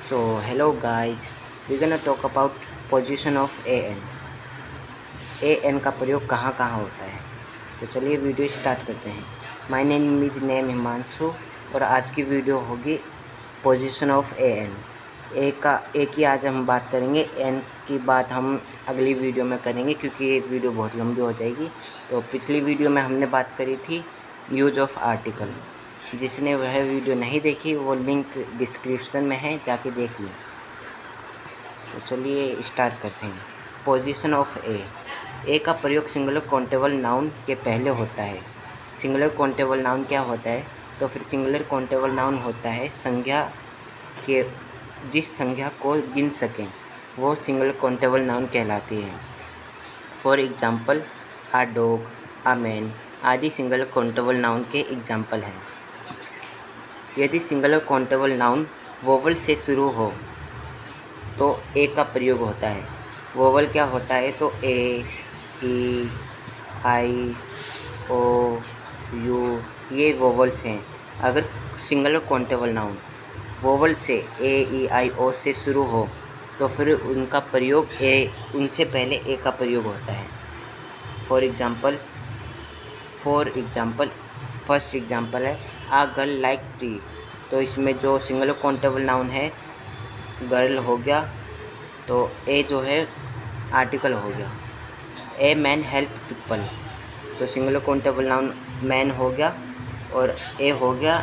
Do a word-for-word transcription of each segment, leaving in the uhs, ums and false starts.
So hello guys, we're gonna talk about position of an. an का प्रयोग कहाँ कहाँ होता है। तो चलिए वीडियो स्टार्ट करते हैं। My name is name Himanshu और आज की वीडियो होगी पोजीशन ऑफ an। ए का ए की आज हम बात करेंगे, एन की बात हम अगली वीडियो में करेंगे क्योंकि ये वीडियो बहुत लंबी हो जाएगी। तो पिछली वीडियो में हमने बात करी थी यूज ऑफ आर्टिकल। जिसने वह वीडियो नहीं देखी वो लिंक डिस्क्रिप्शन में है, जाके देख लो। तो चलिए स्टार्ट करते हैं। पोजीशन ऑफ ए। ए का प्रयोग सिंगुलर काउंटेबल नाउन के पहले होता है। सिंगुलर काउंटेबल नाउन क्या होता है? तो फिर सिंगुलर काउंटेबल नाउन होता है संज्ञा के जिस संज्ञा को गिन सकें वो सिंगुलर काउंटेबल नाउन कहलाती है। For example a dog, a man आदि सिंगुलर काउंटेबल नाउन के एग्जाम्पल हैं। यदि सिंगुलर काउंटेबल नाउन वोवल से शुरू हो तो ए का प्रयोग होता है। वोवल क्या होता है? तो ए, ई, आई, ओ, यू ये वोवल्स हैं। अगर सिंगुलर काउंटेबल नाउन वोवल से ए, ई, आई, ओ से शुरू हो तो फिर उनका प्रयोग ए उनसे पहले ए का प्रयोग होता है। For example for example first example है आ गर्ल लाइक टी। तो इसमें जो सिंगुलर काउंटेबल नाउन है गर्ल हो गया, तो ए जो है आर्टिकल हो गया। ए मैन हेल्प पीपल, तो सिंगुलर काउंटेबल नाउन मैन हो गया और ए हो गया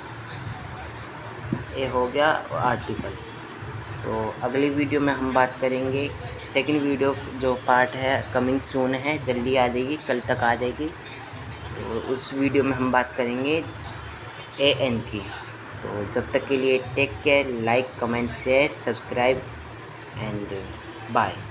ए हो गया आर्टिकल। तो अगली वीडियो में हम बात करेंगे। सेकंड वीडियो जो पार्ट है कमिंग सून है, जल्दी आ जाएगी, कल तक आ जाएगी। तो उस वीडियो में हम बात करेंगे ए एन की। तो जब तक के लिए take care, like, comment, share, subscribe and bye.